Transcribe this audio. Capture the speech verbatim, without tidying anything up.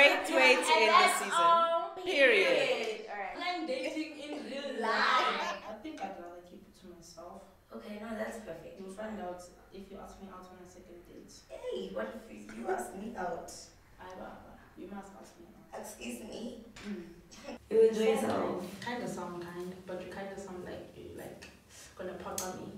great way to end the season. all. Period. Alright. Online dating in real life. I think I'd rather keep it to myself. Okay, no, that's perfect. You'll find out if you ask me out on a second date. Hey, what if you ask me out? I You must ask me out. Excuse me? Mm. You enjoy yourself? Kind of sound kind, but you kind of sound like you like gonna pop on me.